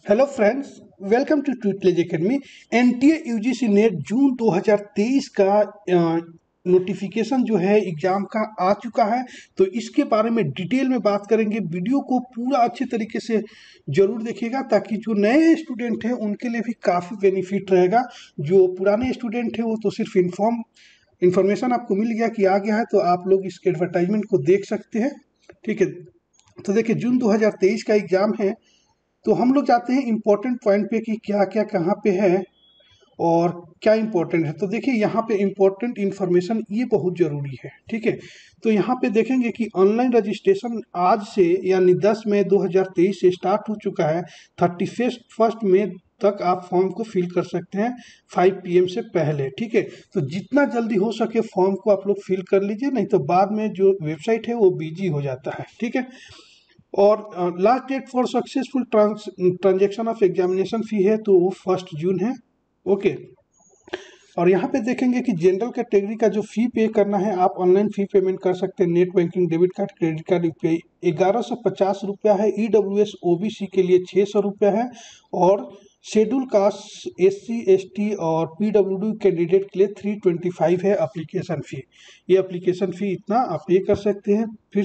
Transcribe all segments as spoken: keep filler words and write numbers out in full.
Hello friends, welcome to tutelage academy. NTA UGC NET June दो हज़ार तेईस का नोटिफिकेशन जो है एग्जाम का आ चुका है। तो इसके बारे में डिटेल में बात करेंगे। वीडियो को पूरा अच्छे तरीके से जरूर देखिएगा ताकि जो नए स्टूडेंट हैं उनके लिए भी काफ़ी बेनिफिट रहेगा। जो पुराने स्टूडेंट हैं वो तो सिर्फ इन्फॉर्म इन्फॉर्मेशन आपको मिल गया कि आ गया है, तो आप लोग इसके एडवर्टाइजमेंट को देख सकते हैं। ठीक है, तो देखिए जून दो हज़ार तेईस का एग्जाम है। तो हम लोग जाते हैं इम्पोर्टेंट पॉइंट पे कि क्या क्या कहाँ पे है और क्या इम्पोर्टेंट है। तो देखिए यहाँ पे इम्पोर्टेंट इन्फॉर्मेशन ये बहुत ज़रूरी है। ठीक है, तो यहाँ पे देखेंगे कि ऑनलाइन रजिस्ट्रेशन आज से यानी दस मई दो हज़ार तेईस से स्टार्ट हो चुका है। थर्टी फर्स्ट फर्स्ट मई तक आप फॉर्म को फिल कर सकते हैं फाइव पी एम से पहले। ठीक है, तो जितना जल्दी हो सके फॉर्म को आप लोग फिल कर लीजिए, नहीं तो बाद में जो वेबसाइट है वो बिजी हो जाता है। ठीक है, और last date for successful transaction of examination fee है तो वो फर्स्ट जून है। ओके, और यहाँ पे देखेंगे कि जनरल कैटेगरी का जो फी पे करना है आप ऑनलाइन फी पेमेंट कर सकते हैं। Net banking, debit card, credit card, UPI ग्यारह सौ पचास रुपया है। E W S O B C के लिए छः सौ रुपया है और schedule caste, S C S T और पी डब्ल्यू डी कैंडिडेट के लिए थ्री ट्वेंटी फाइव है अप्लीकेशन फ़ी। ये अप्लीकेशन फ़ी इतना आप पे कर सकते हैं। फिर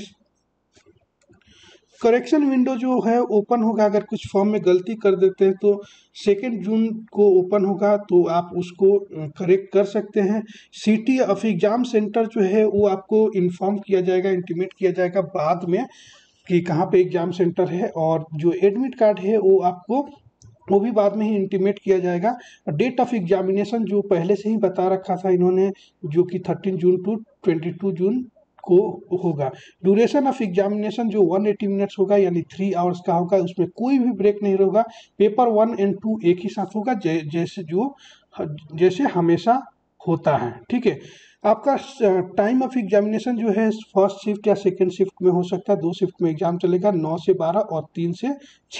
करेक्शन विंडो जो है ओपन होगा। अगर कुछ फॉर्म में गलती कर देते हैं तो सेकेंड जून को ओपन होगा, तो आप उसको करेक्ट कर सकते हैं। सिटी ऑफ एग्जाम सेंटर जो है वो आपको इन्फॉर्म किया जाएगा, इंटीमेट किया जाएगा बाद में कि कहाँ पे एग्जाम सेंटर है। और जो एडमिट कार्ड है वो आपको वो भी बाद में ही इंटीमेट किया जाएगा। डेट ऑफ एग्जामिनेशन जो पहले से ही बता रखा था इन्होंने, जो कि thirteen June to twenty two June को होगा। ड्यूरेशन ऑफ एग्जामिनेशन जो एक सौ अस्सी मिनट्स होगा यानी थ्री आवर्स का होगा, उसमें कोई भी ब्रेक नहीं होगा। पेपर वन एंड टू एक ही साथ होगा जै, जैसे जो जैसे हमेशा होता है। ठीक है, आपका टाइम ऑफ एग्जामिनेशन जो है फर्स्ट शिफ्ट या सेकंड शिफ्ट में हो सकता है। दो शिफ्ट में एग्जाम चलेगा, नौ से बारह और तीन से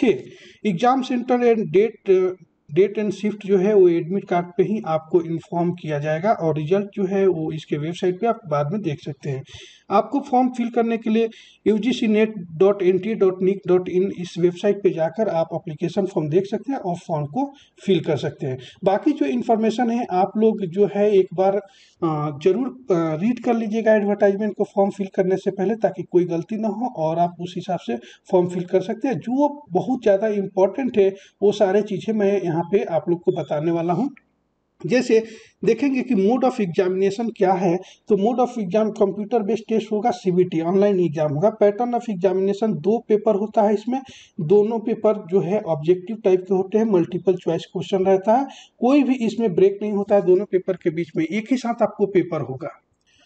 छः। Exam centre and date date and shift जो है वो एडमिट कार्ड पे ही आपको इन्फॉर्म किया जाएगा और रिजल्ट जो है वो इसके वेबसाइट पे आप बाद में देख सकते हैं। आपको फॉर्म फिल करने के लिए U G C NET dot N T A dot nic dot in इस वेबसाइट पे जाकर आप अप्लीकेशन फॉर्म देख सकते हैं और फॉर्म को फिल कर सकते हैं। बाकी जो इन्फॉर्मेशन है आप लोग जो है एक बार ज़रूर रीड कर लीजिएगा एडवर्टाइजमेंट को फॉर्म फिल करने से पहले, ताकि कोई गलती ना हो और आप उस हिसाब से फॉर्म फिल कर सकते हैं। जो बहुत ज़्यादा इम्पॉर्टेंट है वो सारे चीज़ें मैं यहाँ पे आप लोग को बताने वाला हूँ। जैसे देखेंगे कि मोड ऑफ एग्जामिनेशन क्या है। तो mode of exam computer based test होगा, सीबीटी ऑनलाइन एग्जाम होगा। पैटर्न ऑफ एग्जामिनेशन दो पेपर होता है इसमें। दोनों पेपर जो है ऑब्जेक्टिव टाइप के होते हैं, मल्टीपल चॉइस क्वेश्चन रहता है। कोई भी इसमें ब्रेक नहीं होता है, दोनों पेपर के बीच में एक ही साथ आपको पेपर होगा।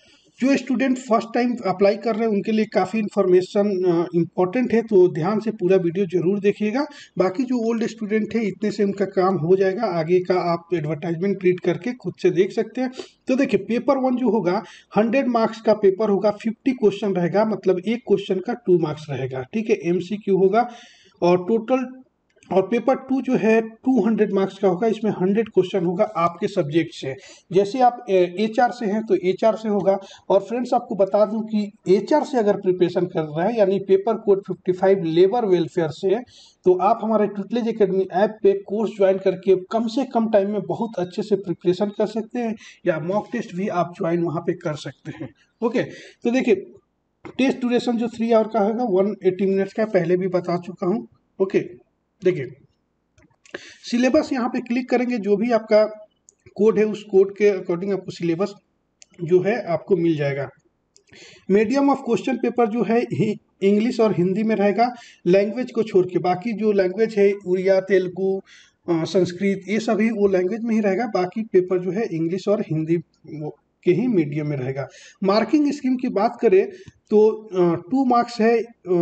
जो स्टूडेंट फर्स्ट टाइम अप्लाई कर रहे हैं उनके लिए काफ़ी इन्फॉर्मेशन इंपॉर्टेंट है, तो ध्यान से पूरा वीडियो जरूर देखिएगा। बाकी जो ओल्ड स्टूडेंट है इतने से उनका काम हो जाएगा, आगे का आप एडवर्टाइजमेंट रीड करके खुद से देख सकते हैं। तो देखिए पेपर वन जो होगा हंड्रेड मार्क्स का पेपर होगा, फिफ्टी क्वेश्चन रहेगा, मतलब एक क्वेश्चन का टू मार्क्स रहेगा। ठीक है, एम सी क्यू होगा और टोटल। और पेपर टू जो है टू हंड्रेड मार्क्स का होगा, इसमें हंड्रेड क्वेश्चन होगा आपके सब्जेक्ट से। जैसे आप एच आर से हैं तो एच आर से होगा। और फ्रेंड्स आपको बता दूं कि एच आर से अगर प्रिपरेशन कर रहे हैं यानी paper code fifty five labour welfare से, तो आप हमारे ट्यूटलेज एकेडमी ऐप पे कोर्स ज्वाइन करके कम से कम टाइम में बहुत अच्छे से प्रिपरेशन कर सकते हैं, या मॉक टेस्ट भी आप ज्वाइन वहाँ पे कर सकते हैं। ओके, तो देखिए टेस्ट ड्यूरेशन जो थ्री आवर का होगा वन एट्टी मिनट्स का, पहले भी बता चुका हूँ। ओके, देखिए सिलेबस यहाँ पे क्लिक करेंगे, जो भी आपका कोड है उस कोड के अकॉर्डिंग आपको सिलेबस जो है आपको मिल जाएगा। मीडियम ऑफ क्वेश्चन पेपर जो है इंग्लिश और हिंदी में रहेगा, लैंग्वेज को छोड़ के। बाकी जो लैंग्वेज है उड़िया, तेलुगु, संस्कृत, ये सभी वो लैंग्वेज में ही रहेगा। बाकी पेपर जो है इंग्लिश और हिंदी के ही मीडियम में रहेगा। मार्किंग स्कीम की बात करें तो टू मार्क्स है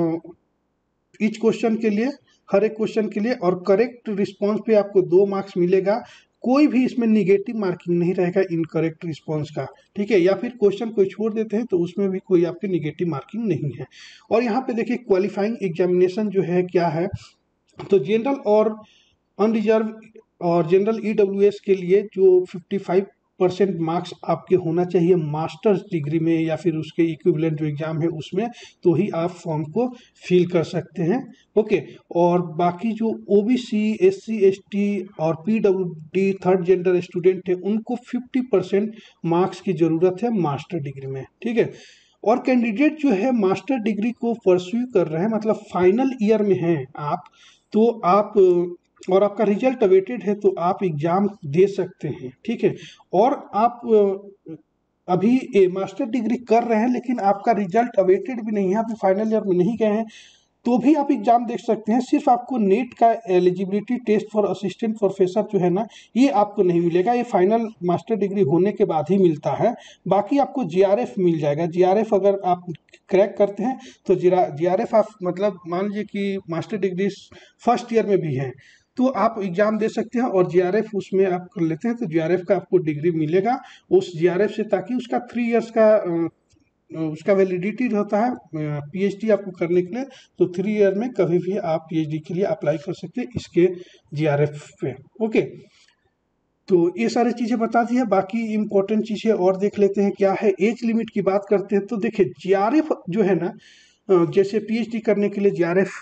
ईच क्वेश्चन के लिए, हर एक क्वेश्चन के लिए, और करेक्ट रिस्पॉन्स पे आपको दो मार्क्स मिलेगा। कोई भी इसमें निगेटिव मार्किंग नहीं रहेगा इनकरेक्ट रिस्पॉन्स का। ठीक है, या फिर क्वेश्चन कोई छोड़ देते हैं तो उसमें भी कोई आपकी निगेटिव मार्किंग नहीं है। और यहाँ पे देखिए क्वालिफाइंग एग्जामिनेशन जो है क्या है, तो जनरल और अनरिजर्व और जनरल ई डब्ल्यू एस के लिए जो फिफ्टी फाइव परसेंट मार्क्स आपके होना चाहिए मास्टर्स डिग्री में या फिर उसके इक्विवेलेंट जो एग्ज़ाम है उसमें, तो ही आप फॉर्म को फिल कर सकते हैं। ओके, और बाकी जो ओबीसी, एससी, एसटी और पीडब्ल्यूडी थर्ड जेंडर स्टूडेंट है उनको फिफ्टी परसेंट मार्क्स की ज़रूरत है मास्टर डिग्री में, ठीक है। और कैंडिडेट जो है मास्टर डिग्री को परस्यू कर रहे हैं, मतलब फाइनल ईयर में हैं आप, तो आप और आपका रिजल्ट अवेटेड है तो आप एग्ज़ाम दे सकते हैं, ठीक है। और आप अभी ए, मास्टर डिग्री कर रहे हैं लेकिन आपका रिजल्ट अवेटेड भी नहीं है, आप फाइनल ईयर में नहीं गए हैं, तो भी आप एग्ज़ाम देख सकते हैं। सिर्फ आपको नेट का eligibility test for assistant professor जो है ना, ये आपको नहीं मिलेगा, ये फाइनल मास्टर डिग्री होने के बाद ही मिलता है। बाकी आपको जीआरएफ मिल जाएगा। जीआरएफ अगर आप क्रैक करते हैं तो जीआरएफ आप मतलब मान लीजिए कि मास्टर डिग्री फर्स्ट ईयर में भी है तो आप एग्ज़ाम दे सकते हैं और जीआरएफ उसमें आप कर लेते हैं तो जीआरएफ का आपको डिग्री मिलेगा उस जीआरएफ से, ताकि उसका थ्री इयर्स का उसका वैलिडिटी होता है पीएचडी आपको करने के लिए, तो थ्री ईयर में कभी भी आप पीएचडी के लिए अप्लाई कर सकते हैं इसके जीआरएफ पे। ओके, तो ये सारी चीज़ें बता दी है। बाकी इम्पोर्टेंट चीज़ें और देख लेते हैं क्या है। एज लिमिट की बात करते हैं तो देखिए जीआरएफ जो है ना, जैसे पीएचडी करने के लिए जीआरएफ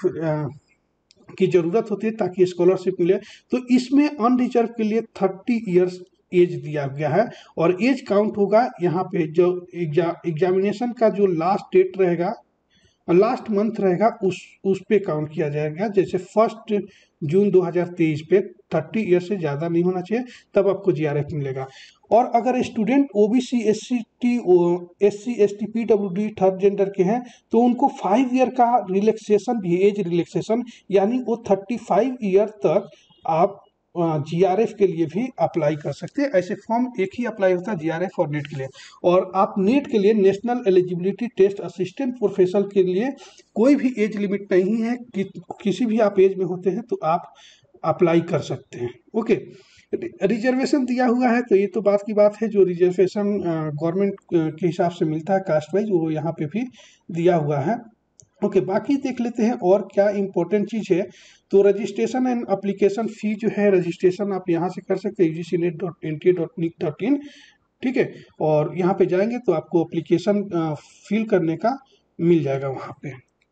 की ज़रूरत होती है ताकि स्कॉलरशिप मिले, तो इसमें अनरिजर्व के लिए थर्टी ईयर्स एज दिया गया है और एज काउंट होगा यहाँ पे जो एग्जा, एग्जामिनेशन का जो लास्ट डेट रहेगा, लास्ट मंथ रहेगा, उस उस पे काउंट किया जाएगा। जैसे फर्स्ट जून दो हज़ार तेईस पे थर्टी ईयर से ज़्यादा नहीं होना चाहिए, तब आपको जीआरएफ मिलेगा। और अगर student OBC, SC, T SC, ST, PWD third gender के हैं तो उनको फाइव ईयर का रिलैक्सेशन भी, एज रिलैक्सेशन, यानी वो थर्टी फाइव ईयर तक आप जीआरएफ के लिए भी अप्लाई कर सकते हैं। ऐसे फॉर्म एक ही अप्लाई होता है जीआरएफ और नेट के लिए। और आप नेट के लिए national eligibility test assistant professor के लिए कोई भी एज लिमिट नहीं है कि किसी भी आप एज में होते हैं तो आप अप्लाई कर सकते हैं। ओके, रिजर्वेशन दिया हुआ है तो ये तो बात की बात है, जो रिजर्वेशन गवर्नमेंट के हिसाब से मिलता है कास्ट वाइज, वो यहाँ पे भी दिया हुआ है। ओके, बाकी देख लेते हैं और क्या इंपॉर्टेंट चीज़ है। तो रजिस्ट्रेशन एंड एप्लीकेशन फ़ी जो है, रजिस्ट्रेशन आप यहाँ से कर सकते हैं U G C NET dot N T A dot nic dot in, ठीक है। और यहाँ पे जाएंगे तो आपको एप्लीकेशन फिल करने का मिल जाएगा वहाँ पे।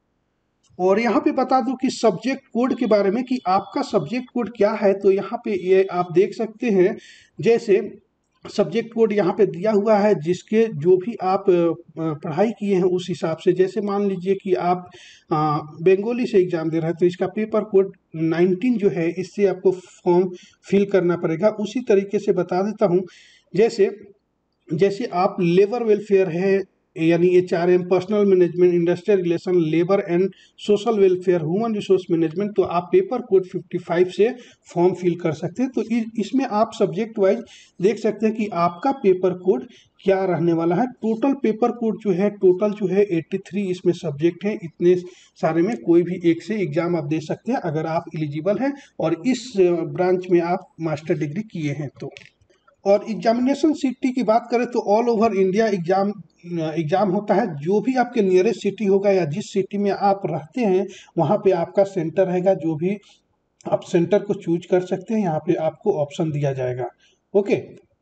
और यहाँ पे बता दूं कि सब्जेक्ट कोड के बारे में कि आपका सब्जेक्ट कोड क्या है, तो यहाँ पे ये आप देख सकते हैं। जैसे सब्जेक्ट कोड यहाँ पे दिया हुआ है जिसके जो भी आप पढ़ाई किए हैं उस हिसाब से। जैसे मान लीजिए कि आप बंगाली से एग्ज़ाम दे रहे हैं तो इसका पेपर कोड नाइनटीन जो है, इससे आपको फॉर्म फिल करना पड़ेगा। उसी तरीके से बता देता हूँ, जैसे जैसे आप लेबर वेलफेयर है यानी H R M, personal management, industrial relation, labour and social welfare, human resource management, तो आप पेपर कोड फिफ्टी फाइव से फॉर्म फिल कर सकते हैं। तो इसमें आप सब्जेक्ट वाइज देख सकते हैं कि आपका पेपर कोड क्या रहने वाला है। टोटल पेपर कोड जो है, टोटल जो है तिरासी इसमें सब्जेक्ट हैं। इतने सारे में कोई भी एक से एग्जाम आप दे सकते हैं अगर आप एलिजिबल हैं और इस ब्रांच में आप मास्टर डिग्री किए हैं तो। और एग्जामिनेशन सिटी की बात करें तो all over India exam exam होता है। जो भी आपके नियरेस्ट सिटी होगा या जिस सिटी में आप रहते हैं वहाँ पे आपका सेंटर रहेगा। जो भी आप सेंटर को चूज कर सकते हैं, यहाँ पे आपको ऑप्शन दिया जाएगा। ओके,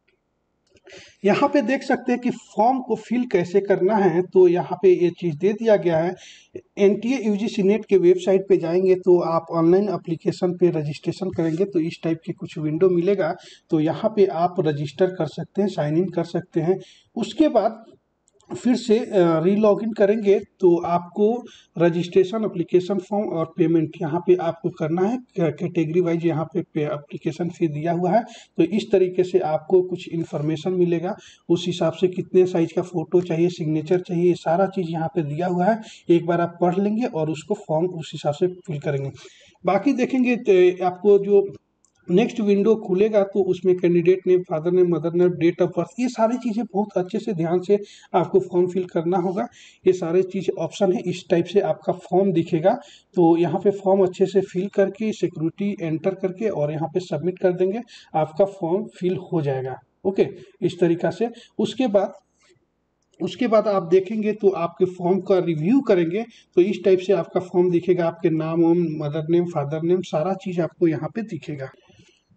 यहाँ पे देख सकते हैं कि फॉर्म को फिल कैसे करना है, तो यहाँ पे ये चीज़ दे दिया गया है। एनटीए यूजीसी नेट के वेबसाइट पे जाएंगे तो आप ऑनलाइन एप्लीकेशन पे रजिस्ट्रेशन करेंगे तो इस टाइप की कुछ विंडो मिलेगा। तो यहाँ पे आप रजिस्टर कर सकते हैं, साइन इन कर सकते हैं। उसके बाद फिर से रीलॉगिन करेंगे तो आपको रजिस्ट्रेशन, एप्लीकेशन फॉर्म और पेमेंट यहाँ पे आपको करना है। कैटेगरी वाइज यहाँ पे एप्लीकेशन फी दिया हुआ है। तो इस तरीके से आपको कुछ इन्फॉर्मेशन मिलेगा, उस हिसाब से कितने साइज का फ़ोटो चाहिए, सिग्नेचर चाहिए, सारा चीज़ यहाँ पे दिया हुआ है। एक बार आप पढ़ लेंगे और उसको फॉर्म उस हिसाब से फिल करेंगे। बाकी देखेंगे तो आपको जो नेक्स्ट विंडो खुलेगा तो उसमें candidate name, father name, mother name, date of birth, ये सारी चीज़ें बहुत अच्छे से ध्यान से आपको फॉर्म फिल करना होगा। ये सारे चीज़ ऑप्शन है, इस टाइप से आपका फॉर्म दिखेगा। तो यहाँ पे फॉर्म अच्छे से फिल करके सिक्योरिटी एंटर करके और यहाँ पे सबमिट कर देंगे, आपका फॉर्म फिल हो जाएगा। ओके, इस तरीक़ा से। उसके बाद उसके बाद आप देखेंगे तो आपके फॉर्म का रिव्यू करेंगे तो इस टाइप से आपका फॉर्म दिखेगा। आपके नाम वाम, मदर नेम, फादर नेम, सारा चीज़ आपको यहाँ पे दिखेगा।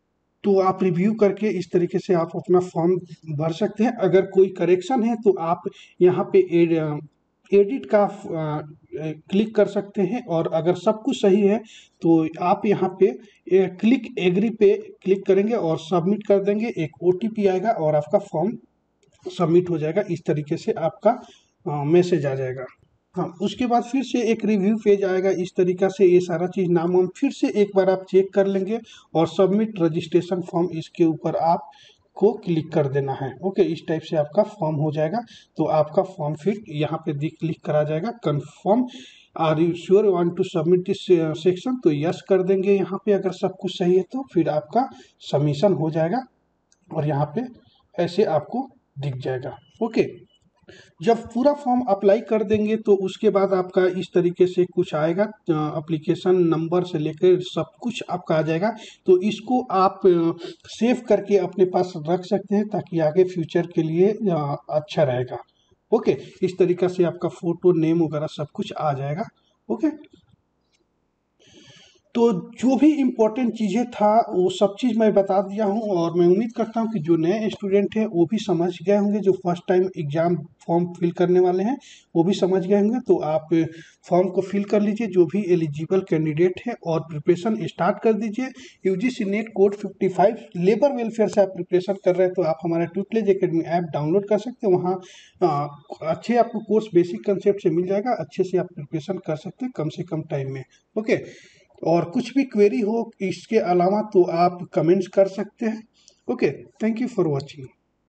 तो आप रिव्यू करके इस तरीके से आप अपना फॉर्म भर सकते हैं। अगर कोई करेक्शन है तो आप यहाँ पे एड एडिट का क्लिक कर सकते हैं, और अगर सब कुछ सही है तो आप यहाँ पे क्लिक एग्री पे क्लिक करेंगे और सबमिट कर देंगे। एक ओटीपी आएगा और आपका फॉर्म सबमिट हो जाएगा। इस तरीके से आपका मैसेज आ जाएगा। हाँ, उसके बाद फिर से एक रिव्यू पेज आएगा। इस तरीका से ये सारा चीज़ नाम वाम फिर से एक बार आप चेक कर लेंगे और सबमिट रजिस्ट्रेशन फॉर्म इसके ऊपर आप को क्लिक कर देना है। ओके, इस टाइप से आपका फॉर्म हो जाएगा। तो आपका फॉर्म फिर यहाँ पे क्लिक करा जाएगा, confirm are you sure want to submit this section, तो यस कर देंगे यहाँ पे। अगर सब कुछ सही है तो फिर आपका सबमिशन हो जाएगा और यहाँ पे ऐसे आपको दिख जाएगा। ओके, जब पूरा फॉर्म अप्लाई कर देंगे तो उसके बाद आपका इस तरीके से कुछ आएगा, एप्लीकेशन नंबर से लेकर सब कुछ आपका आ जाएगा। तो इसको आप सेव करके अपने पास रख सकते हैं ताकि आगे फ्यूचर के लिए अच्छा रहेगा। ओके, इस तरीका से आपका फोटो, नेम वगैरह सब कुछ आ जाएगा। ओके, तो जो भी इम्पोर्टेंट चीज़ें था वो सब चीज़ मैं बता दिया हूँ, और मैं उम्मीद करता हूँ कि जो नए स्टूडेंट हैं वो भी समझ गए होंगे। जो first time exam form fill करने वाले हैं वो भी समझ गए होंगे। तो आप फॉर्म को फिल कर लीजिए जो भी एलिजिबल कैंडिडेट है, और प्रिपरेशन स्टार्ट कर दीजिए। UGC NET code fifty five labour welfare से आप प्रिपरेशन कर रहे हैं तो आप हमारा ट्यूटलेज एकेडमी ऐप डाउनलोड कर सकते हैं। वहाँ अच्छे आपको कोर्स बेसिक कंसेप्ट से मिल जाएगा, अच्छे से आप प्रिपरेशन कर सकते हैं कम से कम टाइम में। ओके, और कुछ भी क्वेरी हो इसके अलावा तो आप कमेंट्स कर सकते हैं। Okay, thank you for watching.